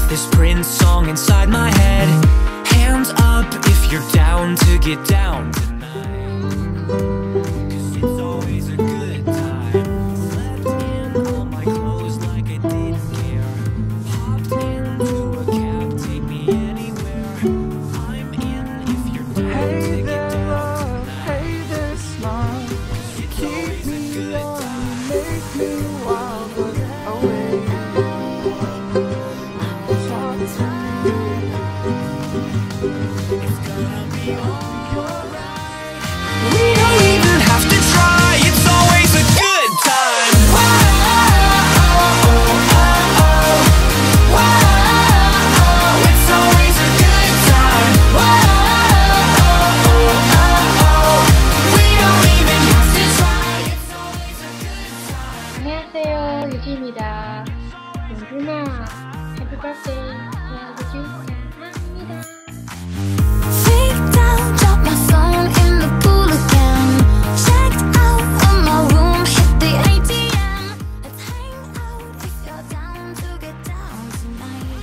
this Prince song inside my head. Hands up if you're down to get down tonight, 'cause it's always a good time. Slept in all my clothes like I didn't care. Hopped into a cab, take me anywhere. I'm in if you're down to get down tonight. Hey there, smile. Keep me on, make me wild, but away. Talk to me. It's gonna be alright. We don't even have to try. It's always a good time. It's always a good time. We don't even have to try. It's always a good time. 안녕하세요, 유주입니다. 용준아, 해피 버스데이. 생일 축하합니다. Freak down, drop my phone in the pool again. Checked out of my room, hit the ATM. Let's hang out if you're down to get down tonight.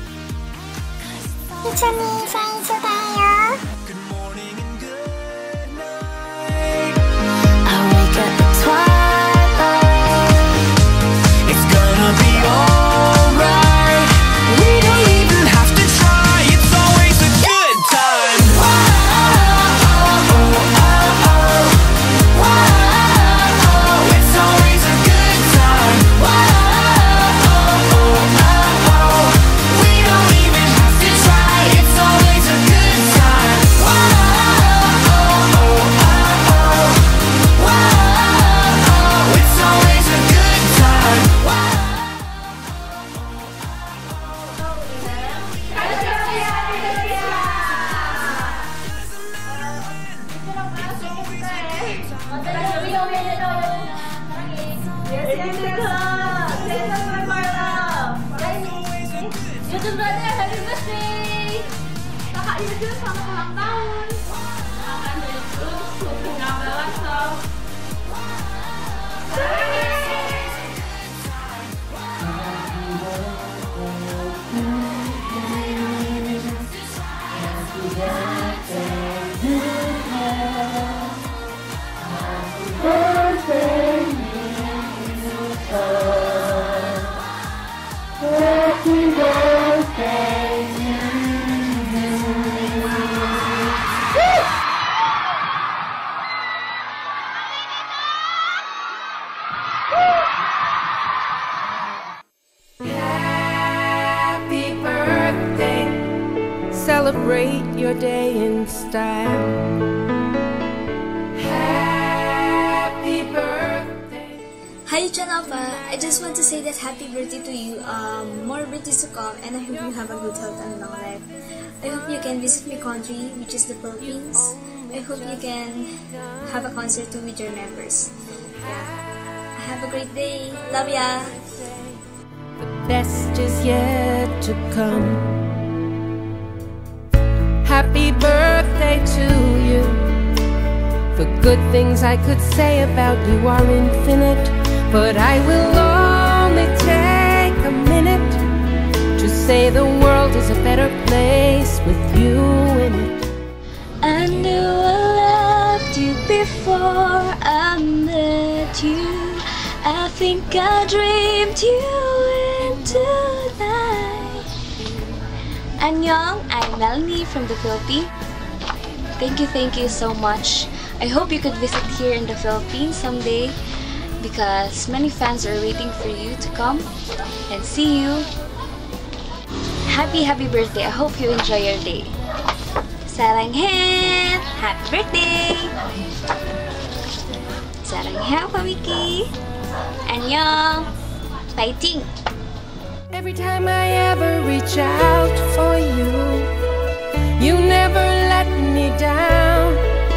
유천이 생일 축하해요. Good morning and good night. I wake up at twilight. It's gonna be alright. We don't even have to try. It's always a good time. It's always a good time. We don't even have to try. It's always a good time. It's always a good time. Yuchun berarti happy birthday. Kakak Yuchun selamat ulang tahun. Selamat Yuchun, bunga balasan. Happy birthday. Celebrate your day in style. Happy birthday. Hi Janapa, I just want to say that happy birthday to you. More birthdays to come, and I hope you have a good health and long life. I hope you can visit my country, which is the Philippines. I hope you can have a concert too with your members. Yeah. Have a great day. Love ya. The best is yet to come. Happy birthday to you. The good things I could say about you are infinite, but I will only take a minute to say the world is a better place with you in it. I knew I loved you before I met you. I think I dreamed you into life. Annyeong, I'm Melanie from the Philippines. Thank you so much. I hope you could visit here in the Philippines someday, because many fans are waiting for you to come and see you. Happy birthday. I hope you enjoy your day. 사랑해. Happy birthday. 사랑해, Pawiki. 안녕. Fighting. Every time I ever reach out for you, you never let me down.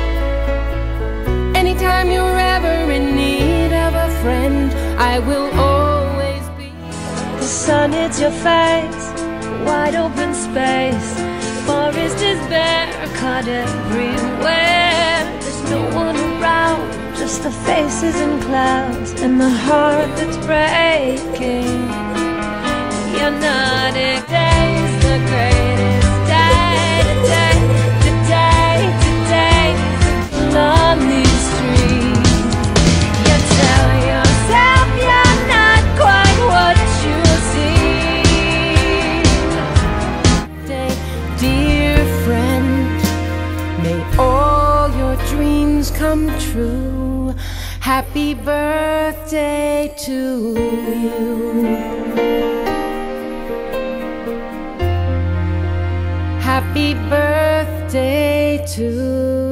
Anytime you're ever in need of a friend, I will always be. The sun hits your face, wide open space. Forest is bare, cut everywhere. There's no one around, just the faces and clouds, and the heart that's breaking. You're not a day. the greatest day, today, today, today. On these streets, you tell yourself you're not quite what you seem. Dear friend, may all your dreams come true. Happy birthday to you. Happy birthday to you.